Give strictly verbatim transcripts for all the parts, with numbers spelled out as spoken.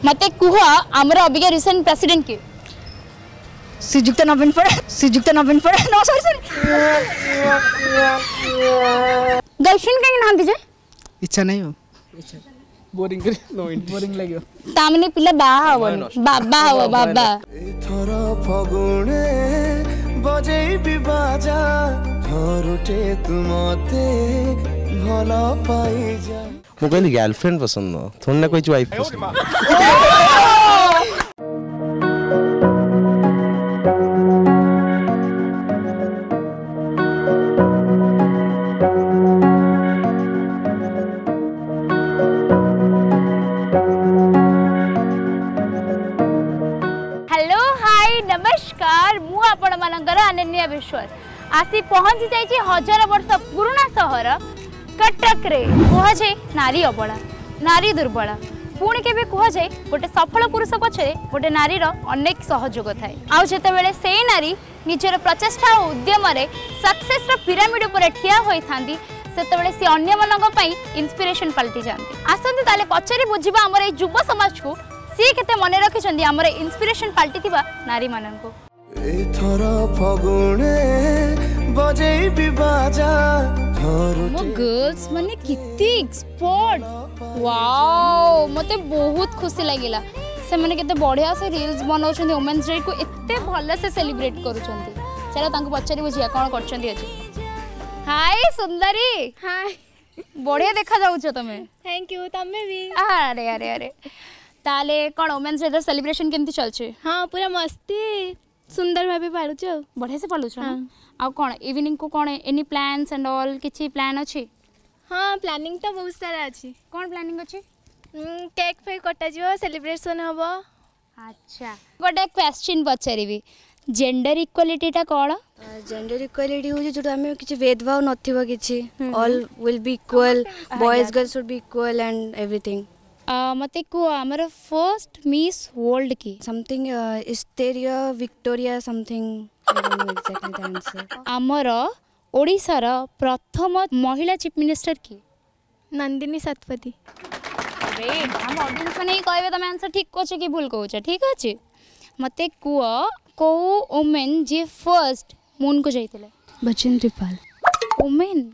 मते कुह आमर अबिका रिसेंट प्रेसिडेंट के Shrijukta Naveen Patnaik Shrijukta Naveen Patnaik no sorry sorry girlfriend कहीं नांदी जे इच्छा नहीं हो बोरिंग कर नो बोरिंग लगियो तामने पिला बाहा हवनी बाबा हव बाबा थोर फगुणे बजेई बिबाजा धरुटे तुमते भला पाई जा मु कहली गर्लफ्रेंड पसंद न थोड़ी ना कोई वाइफ पसंद हेलो हाय नमस्कार मु आपण मानकर अनन्या विश्वास आसी पहुंची जाइए हजार वर्ष पुराना सहर कटक रे कह जाए नारी अबला नारी दुर्बला पुणी के कह जाए गोटे सफल पुरुष पछरे गोटे नारीर अनेक सहयोग थाए आउ जेते बेले से नारी निजर प्रचेष्टा और उद्यम सक्सेस पिरामिड पर ठिया होई थांदी सेतबेले से अन्य मनक पई इंस्पिरेशन पलटि जांती आसंती ताले पछरे बुझिबा हमर ए युवा समाज को सी केते मने रखिछंदी हमर इंस्पिरेशन पलटि थिबा नारी मानन को एथर फगुणे बजेई बिबाजा मो गर्ल्स माने किति एक्सपर्ट वाओ मते बहुत खुशी लागिला से माने केते बढ़िया से रील्स बनाउछंदी वुमेन्स डे को एते भले से सेलिब्रेट करूछंदी चलो तांको पछरी बुझिया कोन करछंदी अछि हाय सुंदरी हाय बढ़िया देखा जाउछ तमे थैंक यू तमे भी अरे अरे अरे ताले कोन वुमेन्स डे सेलिब्रेशन केमती चलछे हां पूरा मस्ती सुंदर भाबे पालुछ बढ़िया से पालुछ हां आ कोन इवनिंग को कोन एनी प्लान्स एंड ऑल किछि प्लान अछि हां प्लानिंग तो बहुत सारा अछि कोन प्लानिंग अछि केक फे कटा जिवो सेलिब्रेशन हबो अच्छा गोटे क्वेश्चन पचारिबी जेंडर इक्वालिटी टा कोन जेंडर इक्वालिटी हो जो हमें किछि भेदभाव नथिबो किछि all will be equal boys girls should be equal and everything मते को हमर फर्स्ट मिस वर्ल्ड की समथिंग इस्टेरिया Victoria something I don't know exactly the answer हमर ओडिसा रा प्रथम महिला चीफ मिनिस्टर की नंदिनी सतपथी अरे हम ऑडियंस में नहीं कहबे तमे आंसर ठीक कोछ कि भूल कोछ ठीक अछि मते को को वुमेन जे फर्स्ट मून को जाइतिले बचेंद्री पाल वुमेन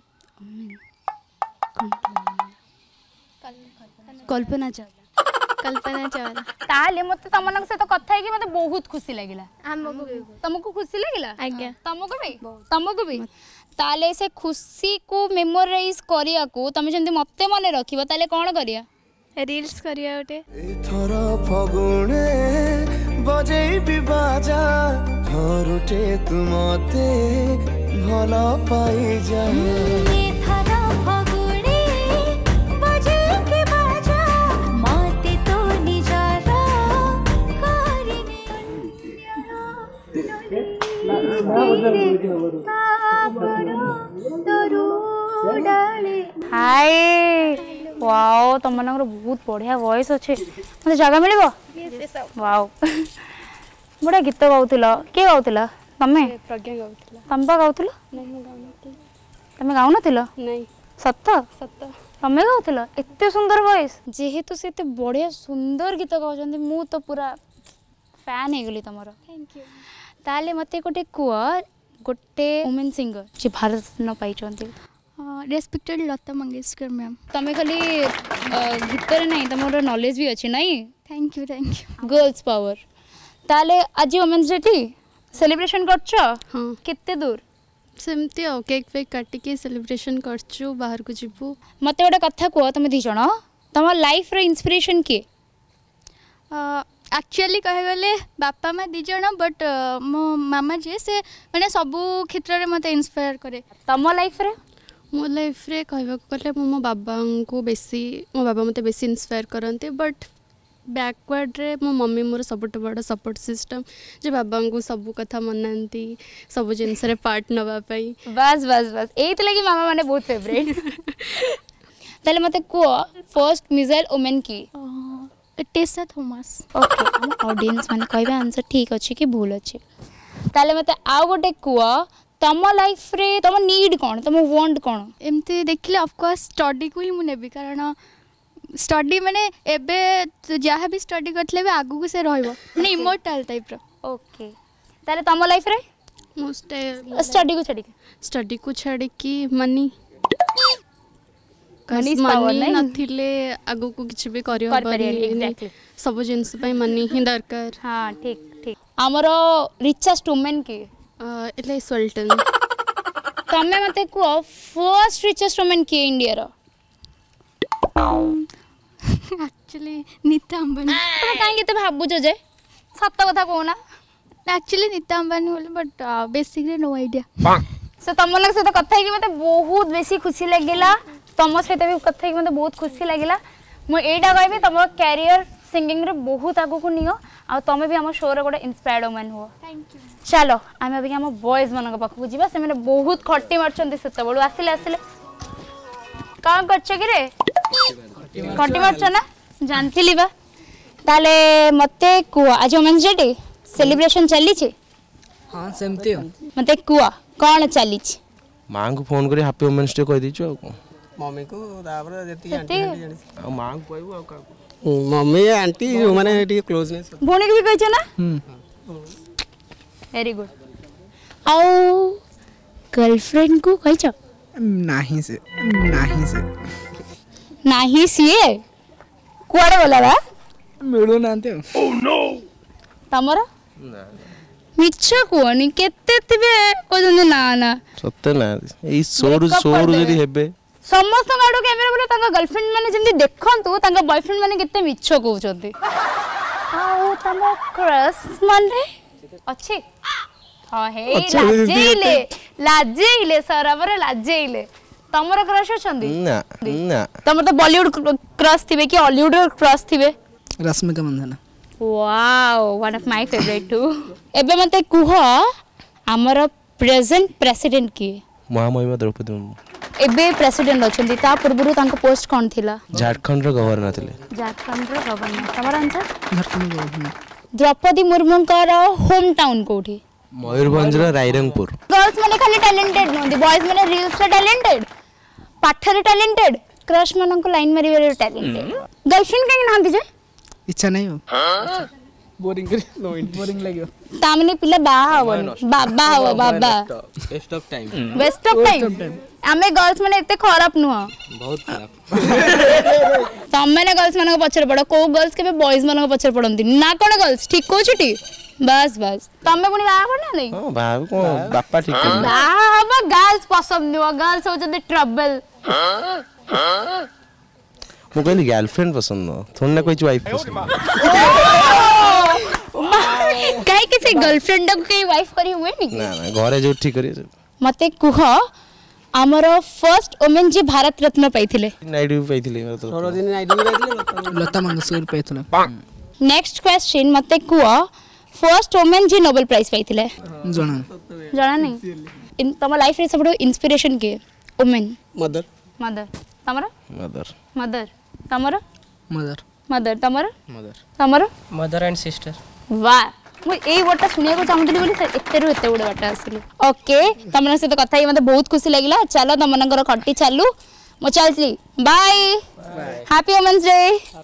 कल्पना चावला कल्पना चावला ताले मते तमनक से तो कथा है कि मते बहुत खुशी लागिला हमको तुमको खुशी लागिला आज्ञा तुमको भी तुमको भी ताले से खुशी को मेमोराइज करिया को तमे जंदी मते मने रखिबो ताले कोन करिया रील्स करिया ओटे एथर फगुणे बजेई बिबाजा धरुटे तुमते भला पाई जा हाय वाओ तुमनकर बहुत बढ़िया वॉइस अच्छे मते जगह मिलबो वाओ बड़ा गीत गाउतिलो के गाउतिला तमे प्रज्ञा गाउतिला तंबा गाउतिलो नहीं मैं गाउनती तमे गाउ नथिलो नहीं सत्त सत्त तमे गाउतिलो एते सुंदर वॉइस जेहेतु से एते बढ़िया सुंदर गीत गाउछंदी मु तो पूरा फैन हे गेली तमरो थैंक यू ताले मते गोटे कुआ गोटे वुमेन सिंगर जे भारत न पाइचंती रेस्पेक्टेड लता मंगेशकर मैम तमे खाली गीत रे नहीं तमरो नॉलेज भी अछि नहीं thank you thank you girls power ताले आज वुमेन्स डे टी सेलिब्रेशन करछो हां कितने दूर सेमती ओ केक फेक काटी के सेलिब्रेशन करछु बाहर को जिबु मते गोटे कथा को तमे दी जण तम लाइफ रे इंस्पिरेशन के एक्चुअली कहे गले बापा माँ दी जण बट मो मामा जे से माने सबु क्षेत्र रे मते इंस्पायर करे तम लाइफ रे मो लाइफ रे कहबा गले मो बाबा को बेसी मो बाबा मते बेसी इंस्पायर करते बट बैकवर्ड रे मो मम्मी मोर सबुठ बड़ सपोर्ट सिस्टम जे बाबा को सब कथा मनाती सब जिनस रे पार्ट नवा पई बस बस बस एत लगी मामा माने बहुत फेवरेट तले मते को फर्स्ट मिसाइल वुमेन की टेसा थॉमस ओके हम ऑडियंस माने कहबे आंसर ठीक अछि कि भूल अछि ताले मते आ गोटे कुआ तम लाइफ रे तम नीड कोन तम वांट कोन एमते देखले ऑफ कोर्स स्टडी को ही मु नेबी कारण स्टडी माने एबे जहाँ भी स्टडी करथिले भी आगु को से रहइबो माने इमोर्टल टाइप रो। ओके ताले तम लाइफ रे मोस्ट स्टडी को छड़ी स्टडी को छाड़ी की money Money is power, money नहीं? नथिले आगु को किछ भी करि कर हबनी एग्जैक्टली सब जिंस पई मनी ही दरकार। हाँ ठीक ठीक हमरो रिचेस्ट वुमेन की एले सुल्तान तमे मते को फर्स्ट रिचेस्ट वुमेन की इंडिया रो एक्चुअली नीता अंबानी आपण काहे केते भाबुजो जे सत्य कथा कोना एक्चुअली नीता अंबानी बोले बट बेसिकली नो आइडिया। से तुम लोग से तो कथा है कि मते बहुत बेसी खुशी लागिला तुम सहित भी कथा है कि मते बहुत खुशी लागिला मु एटा कहबी तुम कैरियर सिंगिंग रे बहुत आगु को नियो आ तुम भी हम शो रे गोटे इंस्पायर्ड वुमन हो। Thank you. चलो आमे अभी हम बॉयज मन पाखु जीवा से माने बहुत खट्टी मारचंदी सेते बडू आसिले आसिले काम करछ कि रे खट्टी मारछ ना जानथिली बा ताले मते कुआ आज वुमेन्स डे सेलिब्रेशन चली छे। हाँ सेमती हो मते कुआ कौन चली छे माँ को फोन करी हैप्पी वुमेन्स डे कह दीचो मम्मी को तापर जति सेती आंटी जानि आ माँ को कहबो आ का मम्मी आंटी जो माने टी क्लोजनेस भोनी के भी कहछ ना हम वेरी गुड आउ गर्लफ्रेंड को कहछ नाही से नाही से नाही सीए कुआडे बोला बा मिलू नांते तमरो ना मिछ कोनी केते तिबे कोजन ना ना सत्य ना ए सोर सोर जदी हेबे समस्त गाडो कैमरा बोले तांगा गर्लफ्रेंड माने जेंति देखंतु तांगा बॉयफ्रेंड माने केते मिछ कहउचंती आउ तम क्रश माने अछि हां हे लाजेइले लाजेइले सराबर लाजेइले तमरो क्रश अछंती ना ना तमर तो बॉलीवुड क्रश थिबे कि हॉलीवुड क्रश थिबे Rashmika Mandanna wow one of my favourite too एबे मते कुह हमर प्रेजेंट प्रेसिडेंट की महामहिमा द्रौपदी मुर्मू एबे प्रेसिडेंट अछंती ता पूर्वरु तांको पोस्ट कोन थिला झारखंड रो गवर्नर थिले झारखंड रो गवर्नर तमर आंसर झारखंड गवर्नर द्रौपदी मुर्मू का होम टाउन कोठी मयूरभंज रो रायरंगपुर गर्ल्स माने खाली टैलेंटेड नोंदी बॉयज माने रील्स रे टैलेंटेड पाठ रे टैलेंटेड क्रश मानन को लाइन मारी रे टैलेंटेड गर्लफ्रेंड काहे नांदी जे इच्छा नहीं हो बोरिंग करी नो बोरिंग लगियो तामने पिला बाहा हवनी बाबा हव बाबा waste of time waste of time आमे गर्ल्स माने एते खराब नुह बहुत खराब तमे ने गर्ल्स माने पछर पड़ो को गर्ल्स के बॉयज माने पछर पड़ंती ना कोन गर्ल्स ठीक को छटी बस बस तमे कोनी बाहा बना नहीं हां भाव को बापा ठीक कर बाहा हम गर्ल्स पसंद नुह गर्ल्स हो जदे ट्रबल मु कहली गर्लफ्रेंड पसंद न थोन ना कोई वाइफ पसंद काई किसी गर्लफ्रेंड को के वाइफ करी हुए नी ना ना घरे जो ठीक करी मते कुह हमर फर्स्ट वुमेन जी भारत रत्न पाइथिले नाइडू पाइथिले तो सरोजिनी नाइडू पाइथिले लता मंगेशकर पाइथिले नेक्स्ट क्वेश्चन मते कुह फर्स्ट वुमेन जी नोबेल प्राइज पाइथिले जणा जणा नहीं इन तम लाइफ रे सबडो इंस्पिरेशन के वुमेन मदर मदर तमरा मदर मदर तमरा मदर मदर तमरा मदर तमरा मदर एंड सिस्टर वाह मु एई वर्डटा सुनिया को चाहतली बोली एते रु एते बड वर्डटा आसिले ओके तमन से तो कथा ही मते बहुत खुशी लागिला चलो तमनकर खट्टी चालू मु चलती बाय हैप्पी वुमेन्स डे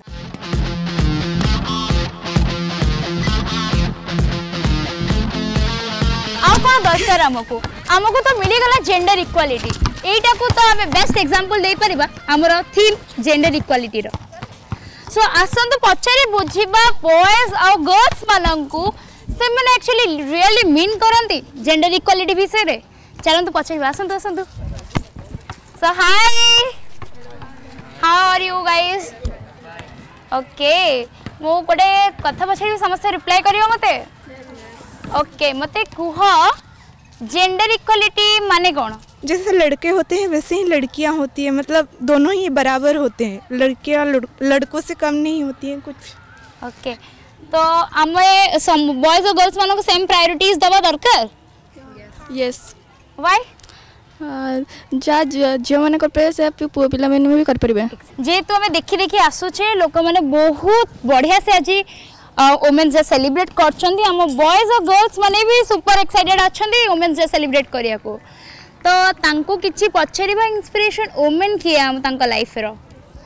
आउ कोन दरकार हमको हमको तो मिली गला जेंडर इक्वालिटी एटा को तो हमें बेस्ट एग्जांपल दे परिबा हमरो थीम जेंडर इक्वालिटी रो सो आसन तो पछरे बुझिबा बॉयज और गर्ल्स मानंकु से माने एक्चुअली रियली मीन करंती जेंडर इक्वालिटी विषय रे चलन तो पछरे आसन तो आसन तो so hi how are you guys okay मो कोडे कथा पछरे समस्या रिप्लाई करियो मते ओके मते कुह जेंडर इक्वालिटी माने कौन जैसे लड़के होते हैं वैसे ही लड़कियां होती है मतलब दोनों ही बराबर होते हैं लड़कियां लड़, लड़कों से कम नहीं होती हैं कुछ ओके तो हमें बॉयज और गर्ल्स मानको सेम प्रायोरिटीज दबा दरकार यस व्हाई जा झील मैंने कर से पुओ पिला मैंने भी कर परिबे जेहेतु हमें देखि देखि आसुचे लोक माने बहुत बढ़िया से आज वुमेन्स डे सेलिब्रेट करछंदी हम बॉयज और गर्ल्स माने भी सुपर एक्साइटेड अछंदी वुमेन्स डे सेलिब्रेट करिया को तो तांको किछि पछरिबा इंस्पिरेशन वुमेन किए हम तांका लाइफ रो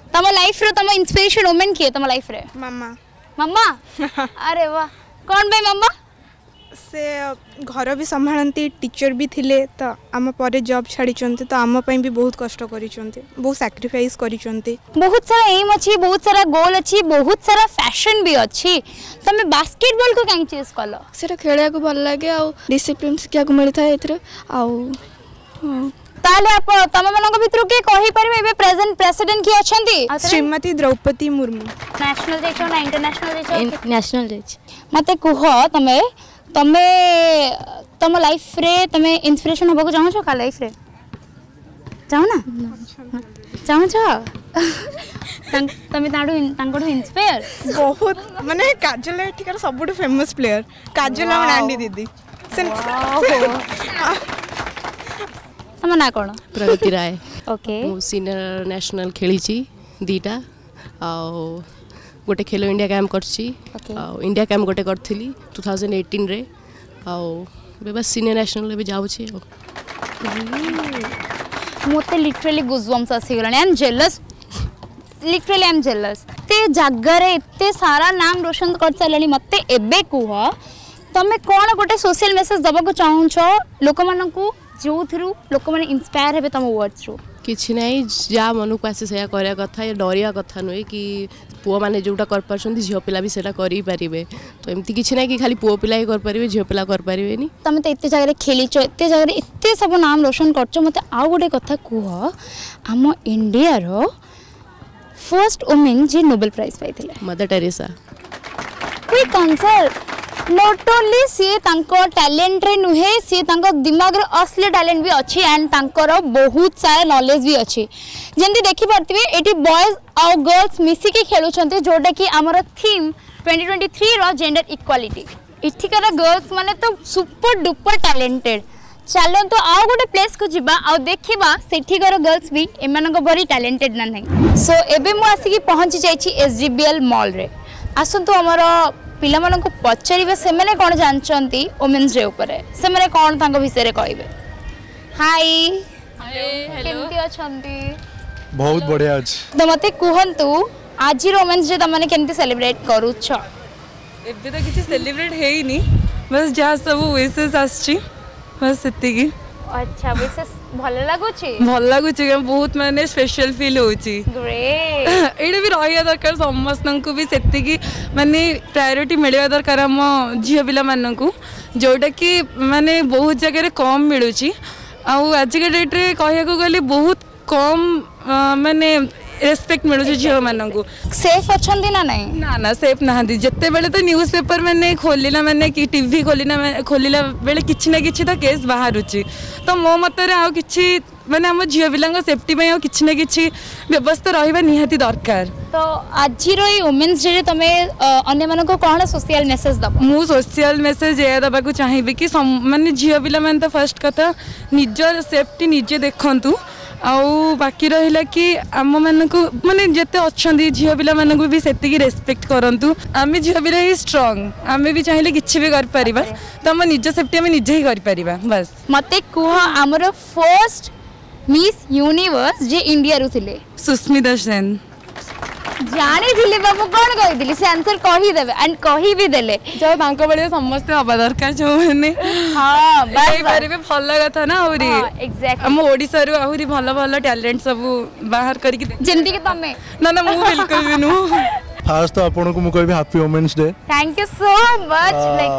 तम लाइफ रो तम इंस्पिरेशन वुमेन किए तम लाइफ रे मामा मम्मा अरे वाह कौन भाई मम्मा से घर भी संभालती टीचर भी थिले तो आम पर जॉब छाड़ी तो आम पे भी बहुत कष्ट करिसंती बहुत सैक्रिफाइस करिसंती बहुत सारा एम अच्छी बहुत सारा गोल अच्छी बहुत सारा फैशन भी अच्छी तमे बास्केटबॉल को कहीं चूज कल से खेल को भल लगे आ डिसिप्लिन शिक्षा को मिलता है एथरे आ ताले आप तम मानक भितर के कहि परिबे एबे प्रेजेंट प्रेसिडेंट की अछंती श्रीमती द्रौपदी मुर्मू नेशनल देखो ना इंटरनेशनल देखो नेशनल देछ मते कुह तमे तमे तम लाइफ रे तमे इंस्पिरेशन होबा को चाहो छ का लाइफ रे चाहो ना चाहो छ तमे ताडू तांकोडू इंस्पायर बहुत माने काजल एठिकार सबुठ फेमस प्लेयर काजल और नांडी दीदी से तम ना कोन प्रगति राय ओके मु सीनियर नेशनल खेली दीटा आ गोटे खेलो इंडिया कैम्प करछि इंडिया कैम्प गोटे करथिली टू थाउजेंड एटीन रे आउ बस सीनियर नेशनल भी जाउछि मोते लिटरली गुजबम्स आसी गलानी I am jealous literally I am jealous ते जगह रे इत्ते सारा नाम रोशन कर चलनी मते एबे कुह तमे कोन गोटे सोशल मेसेज दबा को चाहू छ लोक मानकू जो थ्रू लोक माने इंस्पायर हेबे तम वर्ड्स थ्रू किछि नहीं जा मन को आसे सेया करिया कथा या डरिया कथा नुए कि पुआ माने जोटा कर परछंती झियो पिला भी सेटा करि परिबे तो एमती किछि नहीं कि खाली पुआ पिला ही कर परिबे झियो पिला कर परिबेनी तमे तो इत्ते जगह रे खेली छ इत्ते जगह रे इत्ते सब नाम रोशन करछ मते आ गोटे कथा कुह हम इंडिया रो फर्स्ट वुमेन जे नोबेल प्राइज पाइथिले mother Teresa quick answer not only सी तांको टैलेंट रे नुहे सी तांको दिमाग रे असली टैलेंट भी अच्छी एंड तांकर बहुत सारा नॉलेज भी अच्छी जेंती देखि परतिबे एटी बॉयज और गर्ल्स मिसी के खेलु छंते जोटा कि हमर थीम ट्वेंटी ट्वेंटी थ्री रो जेंडर इक्वालिटी इठिकार गर्ल्स माने तो सुपर डुपर टैलेंटेड चलो तो आउ गोटे प्लेस को जिबा आ देखिबा सेठिकार गर्ल्स भी एमानक बरी टैलेंटेड ना नहीं सो एबे मु आसी कि पहुंची जाईची एसडीबीएल मॉल रे आसंतु हमर पिला मानन को पचारिबे से माने कोन जानचंती वुमेन्स डे ऊपर से माने कोन तांको विषय रे कहबे हाय हाय हेलो केमती अछंती बहुत बढ़िया अछि तो मते कुहंतु आज वुमेन्स डे तमने केमती सेलिब्रेट करू छ एबे तो किछि सेलिब्रेट हेई नी बस जा सब विशेष आछि बस सेति की अच्छा विशेष भले लागु छी भल लागु छी बहुत माने स्पेशल फील होची ग्रेट एडे भी रहिया दरकार समस्त को भी सेति की माने प्रायोरिटी मिलवा दरकार हम झियो पिला मानन को जोटा कि माने बहुत जगह रे कम मिलुची आ आज के डेट रे कहिया को गली बहुत कम माने रेस्पेक्ट मिलू झील मान को सेफ अच्छा ना नहीं ना ना सेफ ना जिते बेले तो न्यूज पेपर मैंने खोलला मैंने कि टीवी खोलना खोलला बेले किसी ना कि तो केस बाहर तो मो मतरे आउ कि मैंने आम झील पिला सेफ्टी में किसी ना कि व्यवस्था रहा निहाती दरकार। तो आज वुमेन्स डे तुम अन्य मान को कौन सोशल मेसेज दब मु सोशल मेसेज या दबा को चाहिए कि माने झील पिला मैंने तो फर्स्ट कथा निजर सेफ्टी निजे देखंतु आउ बाकी रहिला कि आम मान को माने जिते अच्छा झील पिला मान को भी सेतिकी रेस्पेक्ट करंतु आम झील पिला ही स्ट्रांग आम भी चाहिए किसी भी कर परिबा तो आम निज सेफ्टी आम निजे ही कर परिबा बस। मते कुह आमर फर्स्ट मिस यूनिवर्स जे इंडिया रु थिले सुस्मिता सेन जानी थिले बाबू कौन कही दिली से आंसर कही देबे एंड कही भी देले जो तांको बळे समस्त हबा दरकार जो माने हां बस परिबे भल कथा ना औरी एग्जैक्टली हम ओडिसा रु आहुरी भल भल टैलेंट सब बाहर करी जिंदगी के तमे ना ना मु बिल्कुल भी नु फास्ट तो आपन को मु कहबी happy women's day. Thank you so much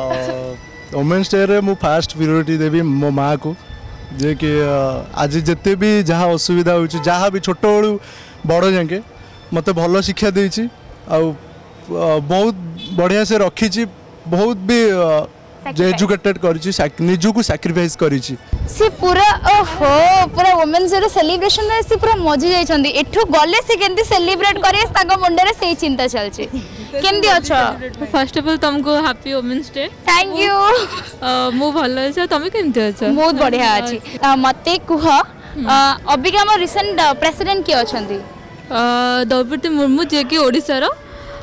like women's day रे मु फास्ट प्रायोरिटी देबी मो मां को जे कि आज जिते भी जहाँ असुविधा हो जहाँ भी छोट बड़ू बड़ जाके मत भल शिक्षा देछि आउ बहुत बढ़िया से रखी बहुत भी जे एजुकेटेड करिछि निजु को सैक्रिफाइस करिछि से पूरा ओहो पूरा वुमेन्स डे सेलिब्रेशन रे से पूरा मजी जाई छंदी एठु गले से केंदी सेलिब्रेट करे ताको मुंडे रे सेही चिंता चलछि केंदी अछ। फर्स्ट ऑफ ऑल तुमको happy women's day. Thank you मु भलो छ तुम केंती अछ बहुत बढ़िया अछि मते कुह अभी हम रिसेंट प्रेसिडेंट के अछंदी द्रौपदी मुर्मू जे कि ओडिसा रो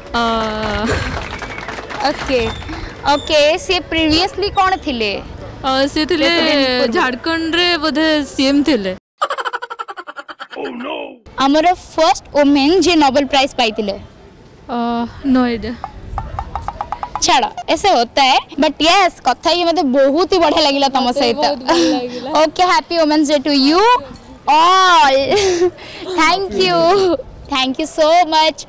ओके ओके से प्रीवियसली कौन थिले से थिले झारखंड रे बोधे सीएम थिले आमर फर्स्ट वुमेन जे नोबेल प्राइज पाइतिले? No idea. छाड़ ऐसे होता है बट यस कथा ही मतलब बहुत ही बढ़िया लगिला तुम सहित। Okay happy women's day to you all. Thank you thank you so much.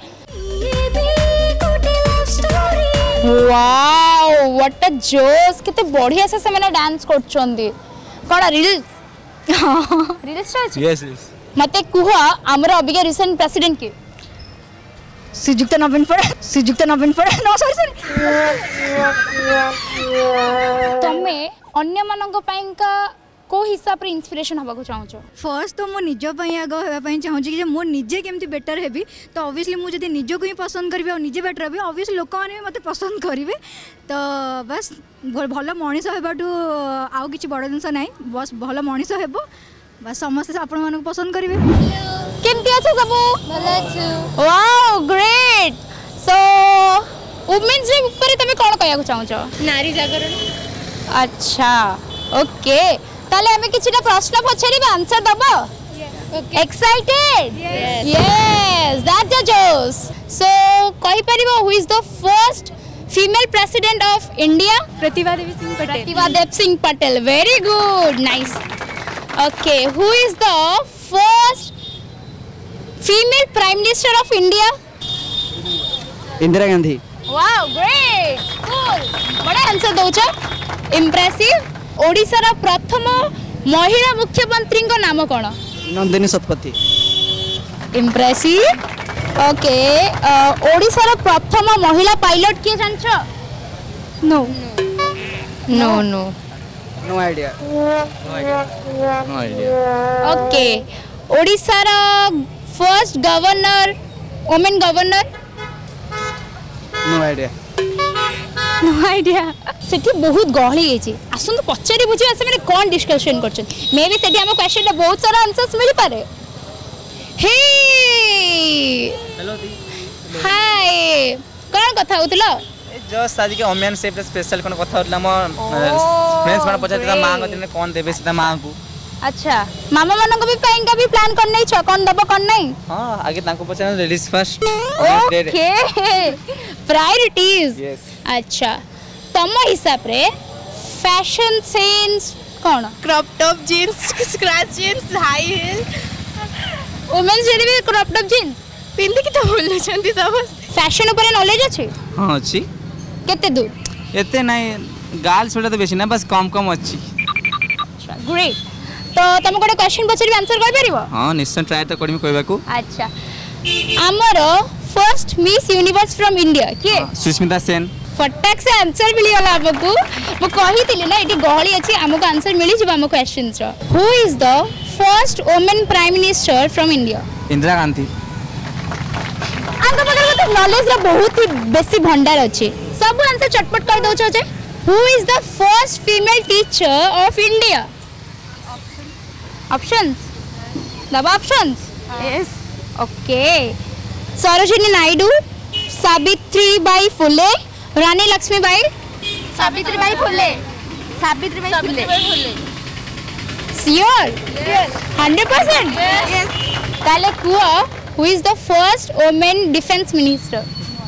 Wow what a जोश केते बढ़िया से से मैंने डांस करछंदी कोन रील्स रील्स यस यस मते कुह हमर अबिका रिसेंट प्रेसिडेंट के श्रीजुक्त नवीन पड़ा श्रीजुक्त नवीन पड़ा नो सॉरी सॉरी तमे अन्य मानक पाइंका को हिसाब रे इंस्पिरेशन हबा को चाहौ छ? फर्स्ट तो मो निज पई आगो हेबा पई चाहौ छी कि मो निजे केमती बेटर हेबी तो ऑब्वियसली मु जदी निज को ही पसंद करबी और निजे बेटर हेबी ऑब्वियसली लोक माने मते पसंद करिवे तो बस भलो मनीष हेबाटू आउ किछि बड़ जिंस नै बस भलो मनीष हेबो बस समस्त आपण मानक पसंद करिवे। केमती আছে सब? भलो अछि। Wow great. So women's day ऊपर तमे कोन कहया को चाहौ छ? नारी जागरण। अच्छा ओके ताले हमें किछिटा प्रश्न पछारिबे आंसर दबो? एक्साइटेड? यस दैट्स अ जोश। सो कहि परिबो who is the first female president of India? Pratibha Devi Singh Patel. Pratibha Dev Singh Patel very good nice. Okay who is the first female prime minister of India? Indira Gandhi. Wow great cool बड़ा आंसर दोछ impressive. Odisha रा प्रथम महिला मुख्यमंत्री को नाम कोन? नंदिनी शतपथी। इंप्रेसिव। ओके ओडिसा रा प्रथम महिला पायलट के जानछ? No no no no idea no idea no idea. Okay Odisha रा first governor women governor? No idea no idea. सेठी बहुत गहली हेची आसुन तो पचारि बुझिबा से माने कोन डिस्कशन करछन मे बी सेठी हम क्वेश्चन रे बहुत सारा आंसर्स मिल पारे। हे हेलो दी हाय कोन कथा होतलो? जस्ट आज के ओमेन सेफ स्पेशल कोन कथा होतला म फ्रेंड्स माने पछाते मां को दिन कोन देबे सीता मां को। अच्छा मामा मानन को भी पाएंगा भी प्लान कर नहीं छ कोन दबो कोन नहीं? हां आगे ताको पछा ladies first. Okay priorities. Yes अच्छा तम हिसाब रे फैशन सेंस कोन? Crop top jeans scratch jeans high heel women's जे भी क्रॉप टॉप जीन्स पिंदी कि तो बोल छंती सब फैशन ऊपर नॉलेज अछि? हां अछि। केते दूर? एते नाही गर्ल्स छोटा तो बेसी ना बस कम कम अछि। अच्छा ग्रेट। तो तुम गोटे क्वेश्चन पछरी आंसर कर परिबो? हां निश्चय ट्राई तो करमी कहबा को। अच्छा हमर first miss universe from India के? सुष्मिता सेन। फटाक से आंसर मिली गला हमको मो कहि थिली ना एटी गहली अछि हमको आंसर मिली जब हम क्वेश्चंस रो। Who is the first women prime minister from India? Indira Gandhi. आंका पकर तो नॉलेज रा बहुत ही बेसी भंडार अछि सब आंसर चटपट कर दउ छ जे। Who is the first female teacher of India? Options दबा options. Yes okay Sarojini Naidu, Savitri Bai Phule, Rani Laxmibai? Savitri Bai Phule. Savitri Bai Phule. Sure? Yes hundred percent? Yes ताले कुआ who is the first women defence minister?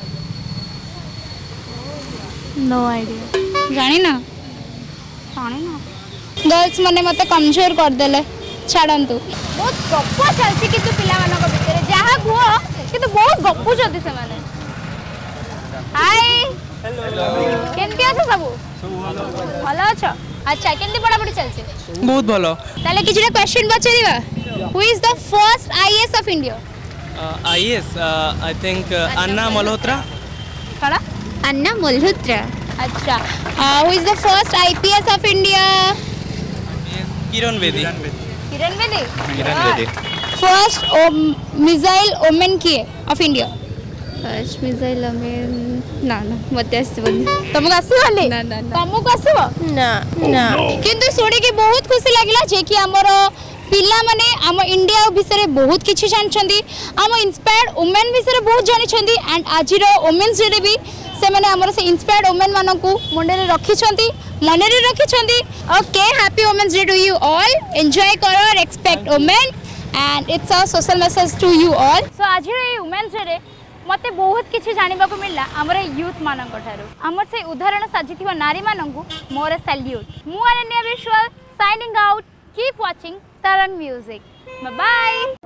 No idea. जानी ना जानी ना गर्ल्स माने मते कमजोर कर देले छाड़ंतु बहुत गप्प चलती किंतु पिला मानक भितर जहा गुह किंतु बहुत गप्पु जदी से माने। हाय हेलो केनती আছে सब ভালো আছো? আচ্ছা কেনতি পড়াপড়ি চলছে? बहुत ভালো। তাহলে কিছু কোশ্চেন পচারিবা। Who is the first IAS of India? IAS I think Anna Malhotra. कड़ा अन्ना मल्होत्रा। अच्छा who is the first IPS of India? Kiran Bedi. Kiran Bedi. Kiran Bedi. First missile women की of India? First missile women ना ना मते आसीबनी। तुमको आसीबनी? ना ना ना तुमको आसीबो? ना ना किंतु सुनी के बहुत खुशी लागिला जे कि हमर पिला माने आम इंडिया विषय बहुत किछि जानछंदी आम इंस्पायर्ड वुमेन विषय बहुत जानिछंदी एंड आजिर वुमेन्स डे भी से माने हमर से इंस्पायर्ड वुमेन मानकू मुंडे रे रखिछंदी मने रे रखिछंदी। Okay happy women's day to you all enjoy करो respect women and it's a social message to you all. So आज ये Women's Day रे मते बहुत किछि जानिबा को मिलला हमर यूथ मानक ठारू हमर से उदाहरण साजिथिबा नारी मानंगु मोर सैल्यूट मु Ananya Vishwas signing out keep watching Tarang music bye bye.